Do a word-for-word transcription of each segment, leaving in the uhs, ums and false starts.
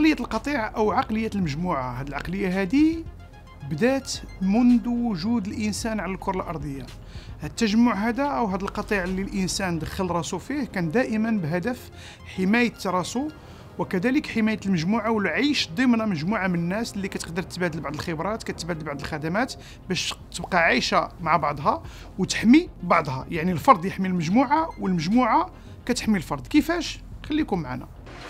عقلية القطيع أو عقلية المجموعة، هذه العقلية هذه بدات منذ وجود الإنسان على الكرة الأرضية. التجمع هذا أو هذا القطيع اللي الإنسان دخل راسو فيه كان دائما بهدف حماية راسو، وكذلك حماية المجموعة والعيش ضمن مجموعة من الناس اللي كتقدر تبادل بعض الخبرات، كتبادل بعض الخدمات باش تبقى عايشة مع بعضها وتحمي بعضها. يعني الفرد يحمي المجموعة والمجموعة كتحمي الفرد. كيفاش؟ خليكم معنا.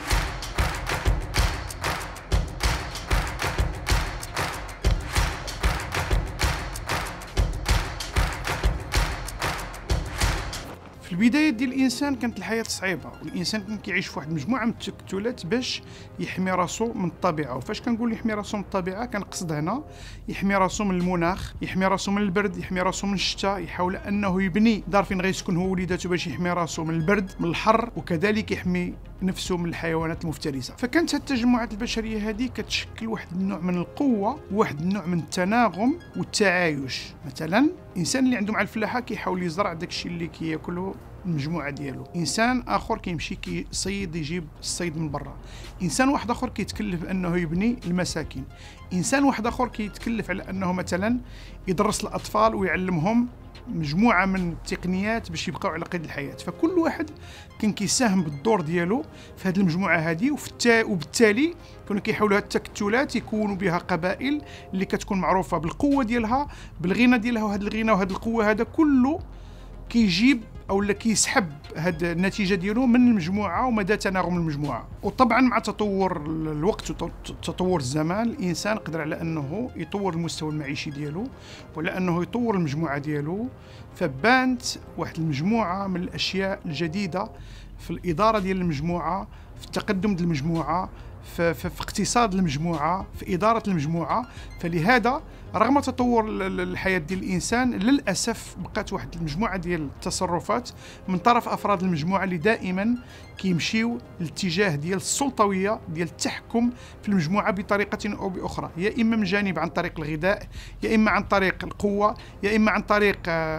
في البداية ديال الإنسان كانت الحياة صعيبة، والإنسان كان كيعيش في واحد المجموعة من التكتلات باش يحمي راسو من الطبيعة. وفاش كنقول يحمي راسو من الطبيعة كنقصد هنا يحمي راسو من المناخ، يحمي راسو من البرد، يحمي راسو من الشتاء، يحاول أنه يبني دار فين غيسكن هو وليداتو باش يحمي راسو من البرد من الحر، وكذلك يحمي نفسه من الحيوانات المفترسة. فكانت التجمعات البشرية هذه كتشكل واحد النوع من القوة، واحد النوع من التناغم والتعايش. مثلا الإنسان اللي عنده مع الفلاحة كيحاول يزرع داكشي اللي كياكله المجموعة ديالو، إنسان آخر كيمشي كيصيد يجيب الصيد من برا، إنسان واحد آخر كيتكلف أنه يبني المساكن، إنسان واحد آخر كيتكلف على أنه مثلا يدرس الأطفال ويعلمهم مجموعة من التقنيات باش يبقاو على قيد الحياة. فكل واحد كان كيساهم بالدور ديالو في هذه المجموعة هذه، وبالتالي كانوا كيحاولوا هاد التكتلات يكونوا بها قبائل اللي كتكون معروفة بالقوة ديالها بالغنى ديالها، وهذا الغنى وهذه القوة هذا كله كيجيب او لا كيسحب هاد النتيجه ديالو من المجموعه ومدى تناغم المجموعه. وطبعا مع تطور الوقت وتطور الزمان الانسان قدر على انه يطور المستوى المعيشي ديالو ولا انه يطور المجموعه ديالو، فبانت واحد المجموعه من الاشياء الجديده في الاداره ديال المجموعه، في التقدم ديال المجموعه، في, في, في اقتصاد المجموعه، في اداره المجموعه. فلهذا رغم تطور الحياة ديال الإنسان للأسف بقات واحد المجموعة ديال التصرفات من طرف أفراد المجموعة اللي دائما كيمشيو الاتجاه ديال السلطوية ديال التحكم في المجموعة بطريقة أو بأخرى، يا إما من جانب عن طريق الغذاء، يا إما عن طريق القوة، يا إما عن طريق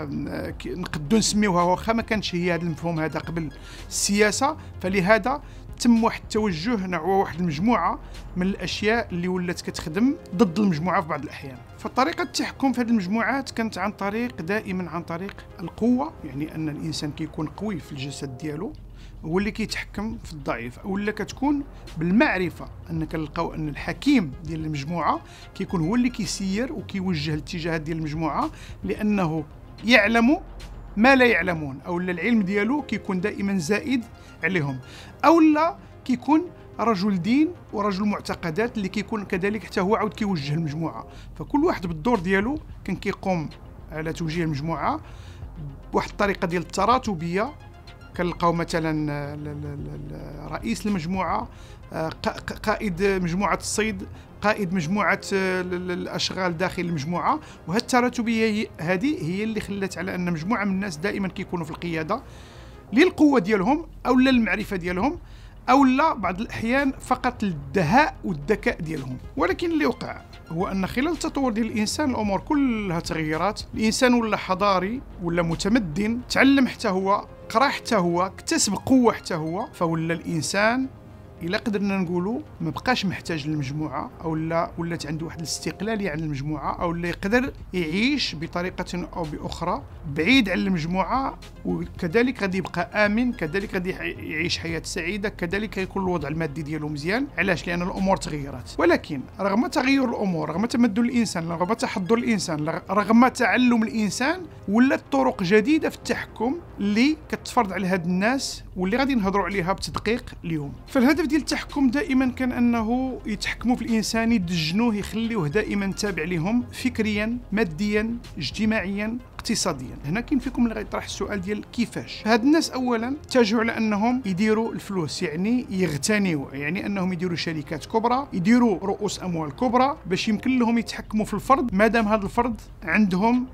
نقدو نسميوها واخا ما كانش هي هذا المفهوم هذا قبل السياسة. فلهذا تم واحد التوجه نحو واحد المجموعة من الأشياء اللي ولات كتخدم ضد المجموعة في بعض الأحيان. فطريقة التحكم في هذه المجموعات كانت عن طريق دائما عن طريق القوة، يعني أن الإنسان كيكون قوي في الجسد ديالو هو اللي كيتحكم في الضعيف، أو لا كتكون بالمعرفة أن كنلقاو أن الحكيم ديال المجموعة كيكون هو اللي كيسير وكيوجه الاتجاهات ديال المجموعة، لأنه يعلم ما لا يعلمون، أو لا العلم ديالو كيكون دائما زائد عليهم، أو لا كيكون رجل دين ورجل معتقدات اللي كيكون كذلك حتى هو عاود كيوجه المجموعة. فكل واحد بالدور ديالو كان كيقوم على توجيه المجموعة بواحد الطريقة ديال التراتبية. كنلقاو مثلا رئيس المجموعة، قائد مجموعة الصيد، قائد مجموعة الأشغال داخل المجموعة. وهذه التراتبية هذه هي اللي خلت على أن مجموعة من الناس دائما كيكونوا في القيادة للقوة ديالهم أو للمعرفة ديالهم، أو لا بعض الأحيان فقط للدهاء والذكاء ديالهم. ولكن اللي وقع هو أن خلال التطور ديال الإنسان الأمور كلها تغيرات، الإنسان ولا حضاري ولا متمدن، تعلم حتى هو، قرا حتى هو، اكتسب قوة حتى هو، فولا الإنسان إلا قدرنا نقولوا ما بقاش محتاج للمجموعة، أو لا ولات عنده واحد الاستقلالية عن المجموعة، أو لا يقدر يعيش بطريقة أو بأخرى بعيد عن المجموعة، وكذلك غادي يبقى آمن، كذلك غادي يعيش حياة سعيدة، كذلك يكون الوضع المادي ديالو مزيان. علاش؟ لأن الأمور تغيرت. ولكن رغم تغير الأمور، رغم تمدن الإنسان، رغم تحضر الإنسان، رغم تعلم الإنسان، ولات طرق جديدة في التحكم اللي كتفرض على هاد الناس واللي غادي نهضروا عليها بتدقيق اليوم. فالهدف ديال التحكم دائما كان انه يتحكموا في الانسان، يدجنوه، يخليوه دائما تابع لهم فكريا، ماديا، اجتماعيا، اقتصاديا. هنا كاين فيكم اللي غيطرح السؤال ديال كيفاش. هاد الناس اولا اتجهوا على انهم يديروا الفلوس، يعني يغتنيوا، يعني انهم يديروا شركات كبرى، يديروا رؤوس اموال كبرى باش يمكن لهم يتحكموا في الفرد مادام هذا الفرد عندهم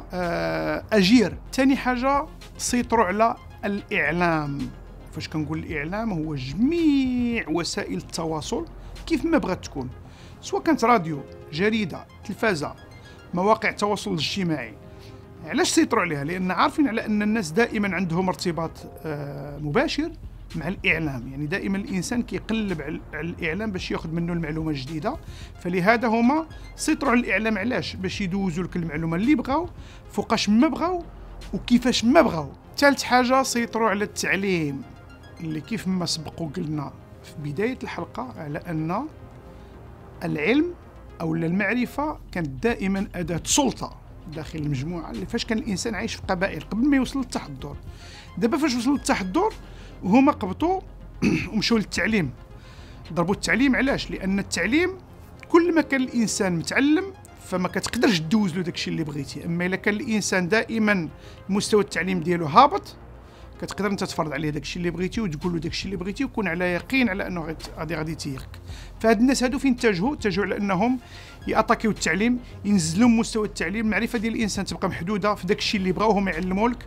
كاجير. ثاني حاجه سيطروا على الإعلام. فاش كنقول الإعلام هو جميع وسائل التواصل كيف ما بغات تكون، سواء كانت راديو، جريدة، تلفازة، مواقع التواصل الاجتماعي. علاش سيطروا عليها؟ لأن عارفين على أن الناس دائما عندهم ارتباط مباشر مع الاعلام. يعني دائما الانسان كيقلب على الاعلام باش ياخذ منه المعلومه الجديده، فلهذا هما سيطروا على الاعلام. علاش؟ باش يدوزوا لك المعلومه اللي بغاو فوقاش ما بغاو وكيفاش ما بغاو. ثالث حاجه سيطروا على التعليم، اللي كيف ما سبق وقلنا في بدايه الحلقه على ان العلم او المعرفه كانت دائما اداه سلطه داخل المجموعه، اللي فاش كان الانسان عايش في قبائل قبل ما يوصل للتحضر. دابا فاش وصل للتحضر وهما قبطوا ومشوا للتعليم، ضربوا التعليم. علاش؟ لان التعليم كل ما كان الانسان متعلم فما كتقدرش تدوز له داكشي اللي بغيتي. اما الا كان الانسان دائما مستوى التعليم ديالو هابط كتقدر انت تفرض عليه داكشي اللي بغيتي وتقول له داكشي اللي بغيتي وكون على يقين على انه غادي غادي يتيقك. فهاد الناس هادو فين اتجهوا؟ اتجهوا على انهم ياتاكيو التعليم، ينزلوا مستوى التعليم. المعرفه ديال الانسان تبقى محدوده في داكشي اللي بغاو هما يعلموا لك.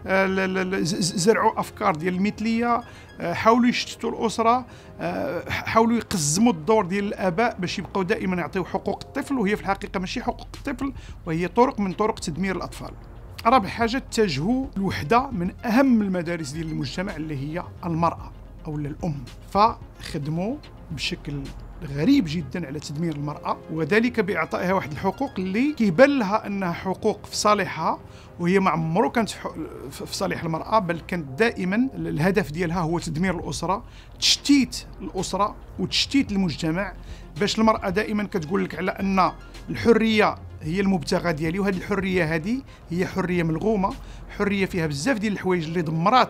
زرعوا افكار ديال المثليه، حاولوا يشتتوا الاسره، حاولوا يقزموا الدور ديال الاباء باش يبقاو دائما يعطيو حقوق الطفل، وهي في الحقيقه ماشي حقوق الطفل، وهي طرق من طرق تدمير الاطفال. رابع حاجه اتجهوا لوحده من اهم المدارس ديال المجتمع اللي هي المراه او الام، فخدموا بشكل غريب جدا على تدمير المرأة، وذلك بإعطائها واحد الحقوق اللي كيبان لها أنها حقوق في صالحها، وهي ما عمرو كانت في صالح المرأة، بل كانت دائما الهدف ديالها هو تدمير الأسرة، تشتيت الأسرة وتشتيت المجتمع، باش المرأة دائما كتقول لك على أن الحرية هي المبتغى ديالي، وهذه الحرية هذه هي حرية ملغومة، حرية فيها بزاف ديال الحوايج اللي دمرات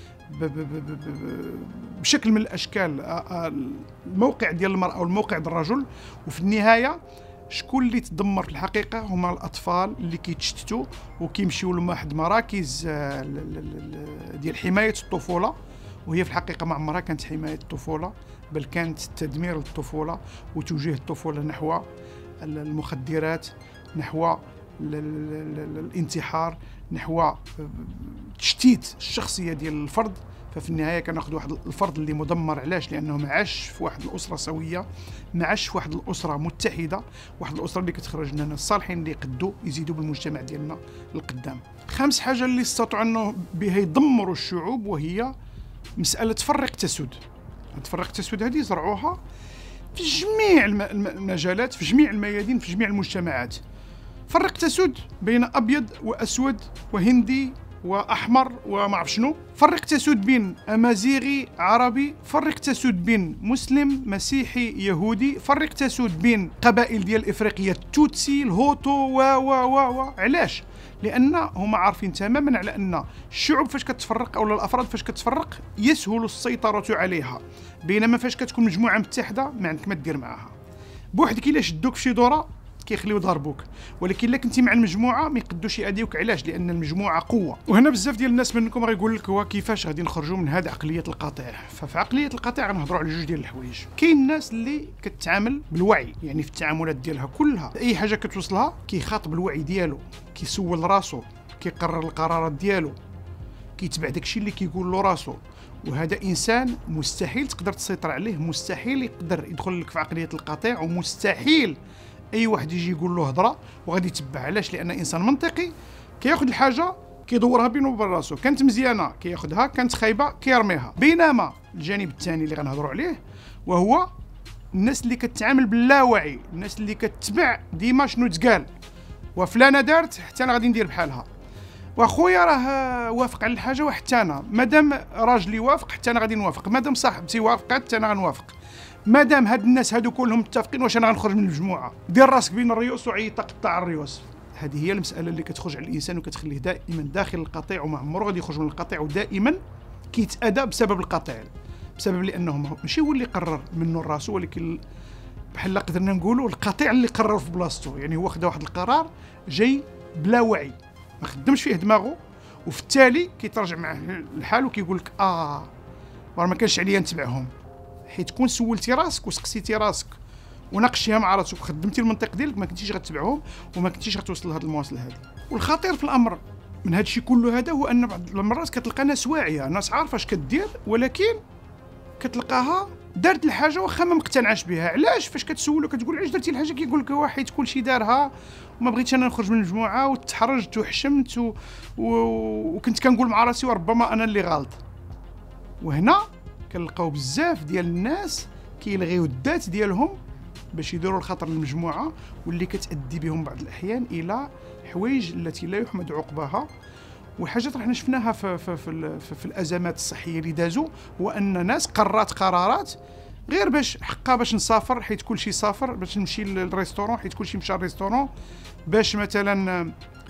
بشكل من الاشكال الموقع ديال المراه والموقع ديال الرجل. وفي النهايه شكون اللي تدمر في الحقيقه؟ هما الاطفال اللي كيتشتتوا وكيمشيو لواحد مراكز ديال حمايه الطفوله، وهي في الحقيقه ما عمرها كانت حمايه الطفوله، بل كانت تدمير الطفوله وتوجيه الطفوله نحو المخدرات، نحو الانتحار، نحو تشتيت الشخصيه ديال الفرد. ففي النهايه كناخذ واحد الفرد اللي مدمر. علاش؟ لانه ما عاش في واحد الاسره سويه، ما عاش في واحد الاسره متحده، واحد الاسره اللي كتخرج لنا الصالحين اللي يقدوا يزيدوا بالمجتمع ديالنا القدام. خامس حاجه اللي استطاعوا انه بها يدمروا الشعوب وهي مساله فرق تسود. تفرق تسود هذه زرعوها في جميع المجالات، في جميع الميادين، في جميع المجتمعات. فرق تسود بين ابيض واسود وهندي واحمر وما عرف شنو، فرق تسود بين امازيغي عربي، فرق تسود بين مسلم مسيحي يهودي، فرق تسود بين قبائل ديال افريقيا التوتسي الهوتو و و و و علاش؟ لان هما عارفين تماما على ان الشعوب فاش كتفرق او الافراد فاش كتفرق يسهل السيطره عليها، بينما فاش كتكون مجموعه متحده ما عندك ما دير معاها. بوحدك الا شدوك في شي دوره كيخليو يضربوك، ولكن الا كنتي مع المجموعه ما يقدوش يأذيوك. علاش؟ لان المجموعه قوه. وهنا بزاف ديال الناس منكم غيقول لك هو كيفاش غادي نخرجوا من هذه عقليه القاطع. ففي عقليه القاطع غنهضروا على جوج ديال الحوايج. كاين الناس اللي كتعامل بالوعي، يعني في التعاملات ديالها كلها اي حاجه كتوصلها كيخاطب الوعي ديالو، كيسول راسو، كيقرر القرارات ديالو، كيتبع داكشي اللي كيقول له راسو. وهذا انسان مستحيل تقدر تسيطر عليه، مستحيل يقدر يدخل لك في عقليه القاطع، ومستحيل اي واحد يجي يقول له هضره وغادي يتبع. علاش؟ لان انسان منطقي كياخذ الحاجه كيدورها بينه وبين راسو، كانت مزيانه كياخذها، كانت خايبه كيرميها. بينما الجانب الثاني اللي غنهضروا عليه وهو الناس اللي كتعامل باللاوعي، الناس اللي كتبع ديما شنو تقال، وفلانه دارت حتى انا غادي ندير بحالها، واخويا راه وافق على الحاجه وحتى انا، مادام راجلي وافق حتى انا غادي نوافق، مادام صاحبتي وافقت حتى انا غنوافق، مادام هاد الناس هادو كلهم متفقين واش انا غنخرج من المجموعه. دير راسك بين الريوس وعيط قطع الريوس. هذه هي المساله اللي كتخرج على الانسان وكتخليه دائما داخل القطيع، وما عمره غادي يخرج من القطيع، ودائما كيتأذى بسبب القطيع، بسبب لانه ماشي هو اللي قرر منه راسو، ولكن بحال قدرنا نقولوا القطيع اللي قرر في بلاصتو. يعني هو خدا واحد القرار جاي بلا وعي، ما خدمش فيه دماغه، وفي التالي كيتراجع معاه الحال وكيقول لك اه راه ما كانش عليا نتبعهم. حيت كون سولتي راسك وسقسيتي راسك وناقشتيها مع راسك وخدمتي المنطق ديالك ما كنتيش غتبعهم وما كنتيش غتوصل لهاد المواصله هذه. والخطير في الامر من هذا الشيء كله هذا هو ان بعض المرات كتلقى ناس واعيه، ناس عارفه اش كدير، ولكن كتلقاها دارت الحاجه واخا ما مقتنعاش بها. علاش؟ فاش كتسولو كتقول علاش درتي الحاجه كيقول لك هو حيت كلشي دارها وما بغيتش انا نخرج من المجموعه وتحرجت وحشمت و... و... وكنت كنقول مع راسي وربما انا اللي غلط. وهنا كنلقاو بزاف ديال الناس كيلغيو الذات ديالهم باش يديروا الخطر للمجموعه، واللي كتادي بهم بعض الاحيان الى حوايج التي لا يحمد عقباها. وحاجات حنا شفناها في في في, في, في الازمات الصحيه اللي دازوا، هو ان ناس قررت قرارات غير باش حقا باش نسافر حيت كلشي سافر، باش نمشي للريستورون حيت كلشي مشى للريستورون، باش مثلا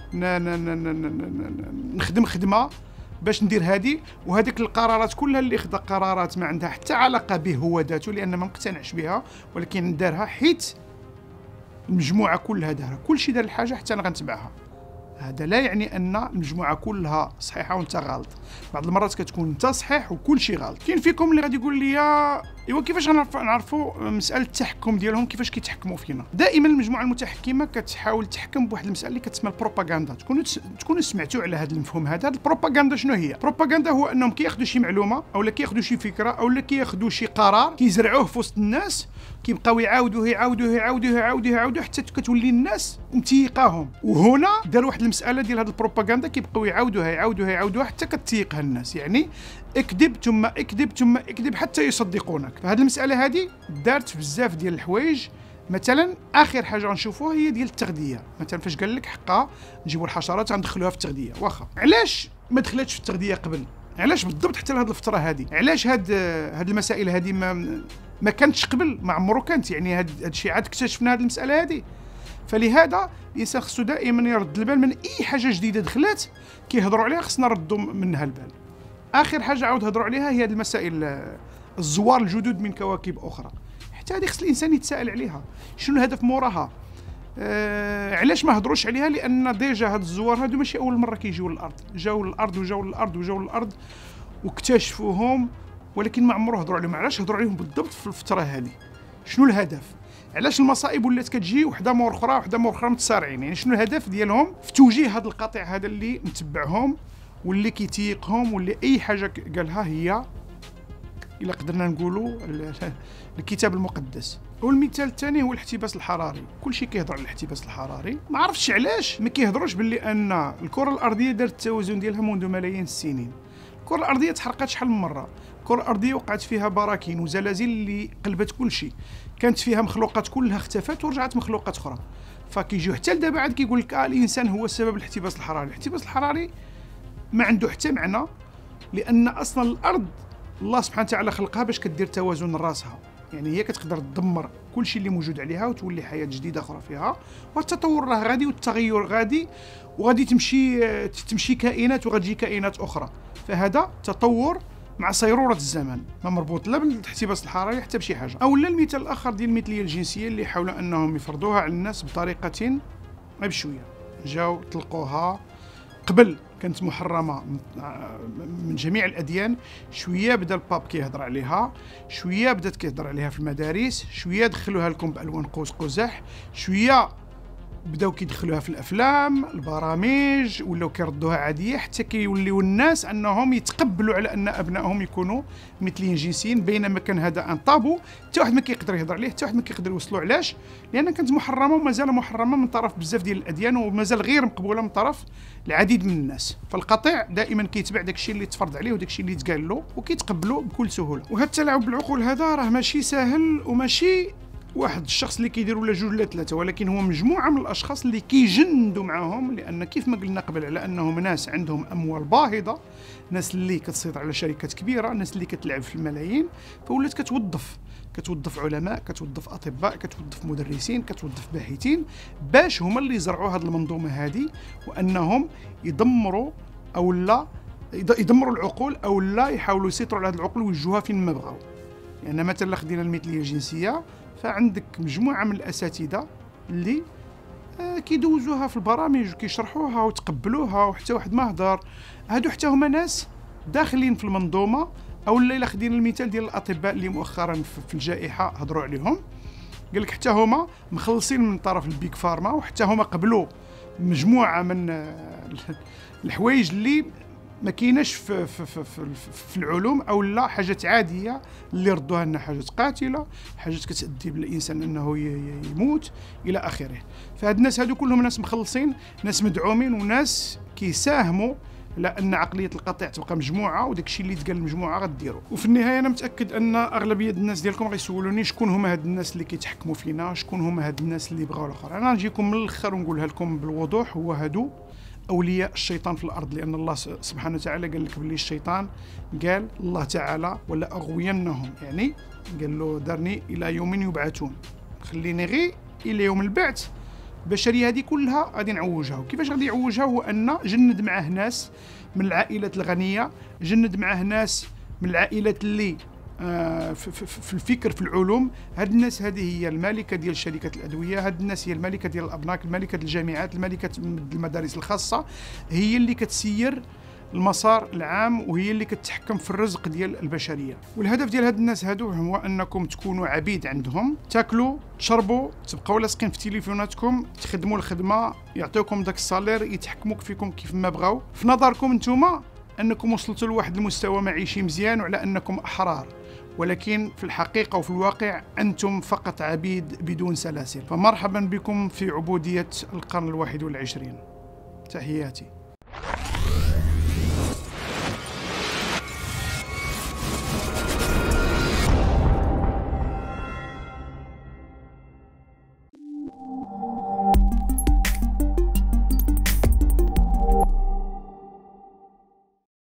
نخدم خدمه، باش ندير هادي. وهذيك القرارات كلها اللي خدا قرارات ما عندها حتى علاقه به هو ذاته، لان ما مقتنعش بها، ولكن دارها حيت المجموعه كلها دارها، كلشي دار الحاجه حتى انا غنتبعها. هذا لا يعني ان المجموعه كلها صحيحه وانت غلط، بعض المرات كتكون انت صحيح وكل شيء غلط. كاين فيكم اللي غادي يقول لي ايوا كيفاش غنعرفوا مساله التحكم ديالهم، كيفاش كيتحكموا فينا؟ دائما المجموعه المتحكمه كتحاول تحكم بواحد المساله اللي كتسمى البروباغندا. تكونوا تكونوا سمعتوا على هذا المفهوم هذا. البروباغندا شنو هي؟ البروباغندا هو انهم كياخذوا شي معلومه اولا كياخذوا شي فكره اولا كياخذوا شي قرار كيزرعوه في وسط الناس، كيبقاو يعاودوه يعاودوه يعاودوه يعاودوه يعاودوه حتى كتولي الناس متيقاهم. وهنا داروا واحد المساله ديال هذه البروباغندا كيبقاو يعاودوها يعاودوها يعاودوها حتى كتيقها الناس، يعني اكذب ثم اكذب ثم اكذب حتى يصدقونك. فهذه المساله هذه دارت في بزاف ديال الحوايج. مثلا اخر حاجه غنشوفوها هي ديال التغذيه. مثلا فاش قال لك حقا نجيبوا الحشرات غندخلوها في التغذيه، واخا علاش ما دخلتش في التغذيه قبل؟ علاش بالضبط حتى لهاد الفتره هذه؟ علاش هاد هاد المسائل هذه ما ما كانتش قبل؟ ما عمرو كانت، يعني هاد الشيء عاد اكتشفنا هاد المساله هذه. فلهذا الانسان خصو دائما يرد البال من اي حاجه جديده دخلات كيهضروا عليها، خصنا نردوا منها البال. اخر حاجه عاود هضروا عليها هي هاد المسائل الزوار الجدد من كواكب اخرى، حتى هذه خص الانسان يتساءل عليها، شنو الهدف موراها؟ آه علاش ما هضروش عليها؟ لان ديجا هاد الزوار هادو ماشي اول مره كيجيو للارض، جاو للارض وجاو للارض وجاو للارض واكتشفوهم، ولكن ما عمرو هضروا عليهم. علاش هضروا عليهم بالضبط في الفتره هذه؟ شنو الهدف؟ علاش المصائب ولات كتجي وحده مور اخرى وحده مور اخرى متسارعين؟ يعني شنو الهدف ديالهم في توجيه هذا القطيع هذا اللي متبعهم واللي كيتيقهم واللي اي حاجه قالها هي الا قدرنا نقولوا الكتاب المقدس. والمثال الثاني هو الاحتباس الحراري. كلشي كيهضر على الاحتباس الحراري، ما عرفتش علاش ما كيهضروش باللي ان الكره الارضيه دارت التوازن ديالها منذ ملايين السنين. الكره الارضيه تحرقت شحال من مره، الكره الارضيه وقعت فيها براكين وزلازل اللي قلبت كلشي، كانت فيها مخلوقات كلها اختفت ورجعت مخلوقات اخرى. فكيجيو حتى لدابا عاد كيقول لك آه الانسان هو السبب الاحتباس الحراري. الاحتباس الحراري ما عنده حتى معنى، لان اصلا الارض الله سبحانه وتعالى خلقها باش كدير توازن راسها، يعني هي كتقدر تدمر كل شيء اللي موجود عليها وتولي حياه جديده اخرى فيها. والتطور راه غادي والتغير غادي، وغادي تمشي تمشي كائنات وغتجي كائنات اخرى. فهذا تطور مع صيروره الزمن، ما مربوط لا بالاحتباس الحراري حتى بشي حاجه. او لا المثال الاخر ديال المثليه الجنسيه اللي حاولوا انهم يفرضوها على الناس بطريقه غير بشويه. جاو طلقوها قبل كانت محرمه من جميع الاديان، شويه بدا الباب كيهضر عليها، شويه بدات كيهضر عليها في المدارس، شويه دخلوها لكم بالوان قوس قزح، شويه بداو كيدخلوها في الافلام البرامج، ولاو كيردوها عاديه، حتى كيوليو الناس انهم يتقبلوا على ان ابنائهم يكونوا مثليين جنسيين، بينما كان هذا ان طابو حتى واحد ما كيقدر يهضر عليه، حتى واحد ما كيقدر يوصلوا. علاش؟ لان كانت محرمه ومازال محرمه من طرف بزاف ديال الاديان، ومازال غير مقبوله من طرف العديد من الناس. فالقطيع دائما كيتبع داكشي اللي تفرض عليه وداكشي اللي تقال له وكيتقبلوا بكل سهوله. وهذا التلاعب بالعقول هذا راه ماشي ساهل، وماشي واحد الشخص اللي كيدير ولا جوج ولا ثلاثه، ولكن هو مجموعه من الاشخاص اللي كيجندوا معاهم، لان كيف ما قلنا قبل على انهم ناس عندهم اموال باهظه، ناس اللي كتسيطر على شركات كبيره، ناس اللي كتلعب في الملايين، فولات كتوظف كتوظف علماء، كتوظف اطباء، كتوظف مدرسين، كتوظف باحثين، باش هما اللي يزرعوا هذه المنظومه هذه، وانهم يدمروا او لا يدمروا العقول او لا يحاولوا يسيطروا على هذه العقول ويوجهوها فين ما بغاو. يعني مثلا خدينا المثليه الجنسيه، فعندك مجموعه من الاساتذه اللي آه كيدوزوها في البرامج وكيشرحوها وتقبلوها، وحتى واحد ما هضر. هادو حتى هما ناس داخلين في المنظومه. او لا الا خدينا المثال ديال الاطباء اللي مؤخرا في الجائحه هضروا عليهم، قال لك حتى هما مخلصين من طرف البيك فارما، وحتى هما قبلوا مجموعه من آه الحوايج اللي ما كايناش في, في, في, في, في العلوم، او لا حاجات عاديه اللي ردوها لنا حاجات قاتله، حاجات كتؤدي بالانسان انه يموت الى اخره. فهاد الناس هادو كلهم ناس مخلصين، ناس مدعومين، وناس كيساهموا لا ان عقليه القطيع تبقى مجموعه وداك الشيء اللي تقال المجموعه غديروا. وفي النهايه انا متاكد ان اغلبيه الناس ديالكم غيسولوني شكون هما هاد الناس اللي كيتحكموا فينا، شكون هما هاد الناس اللي بغاو الاخر. انا نجيكم من الاخر ونقولها لكم بالوضوح، هو هادو اولياء الشيطان في الارض، لان الله سبحانه وتعالى قال لك باللي الشيطان قال الله تعالى ولا اغوينهم، يعني قال له دارني الى يوم يبعثون، خليني غير الى يوم البعث. البشريه هذه كلها غادي نعوجها. وكيفاش غادي يعوجها؟ هو ان جند معاه ناس من العائلات الغنيه، جند معاه ناس من العائلات اللي آه في, في, في الفكر في العلوم. هاد الناس هذه هي المالكه ديال شركات الادويه، هاد الناس هي المالكه ديال الابناك، المالكه الجامعات، المالكه المدارس الخاصه، هي اللي كتسير المسار العام وهي اللي كتحكم في الرزق ديال البشريه. والهدف ديال هاد الناس هادو هو انكم تكونوا عبيد عندهم، تاكلوا تشربوا تبقاو لاصقين في تليفوناتكم، تخدموا الخدمه، يعطيوكم داك الصالير، يتحكموا فيكم كيف ما بغاو. في نظركم نتوما انكم وصلتوا لواحد المستوى معيشي مزيان وعلى انكم احرار، ولكن في الحقيقه وفي الواقع انتم فقط عبيد بدون سلاسل. فمرحبا بكم في عبوديه القرن الواحد والعشرين. تحياتي.